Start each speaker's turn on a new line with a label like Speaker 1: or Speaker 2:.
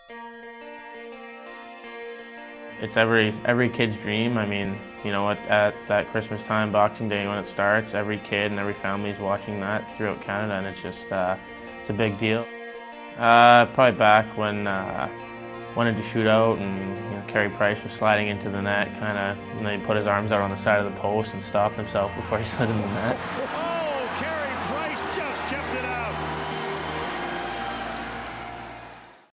Speaker 1: It's every kid's dream. I mean, you know, at that Christmas time, Boxing Day, when it starts, every kid and every family is watching that throughout Canada, and it's just it's a big deal. Probably back when went into shootout, and you know, Carey Price was sliding into the net, kind of, and then he put his arms out on the side of the post and stopped himself before he slid in the net.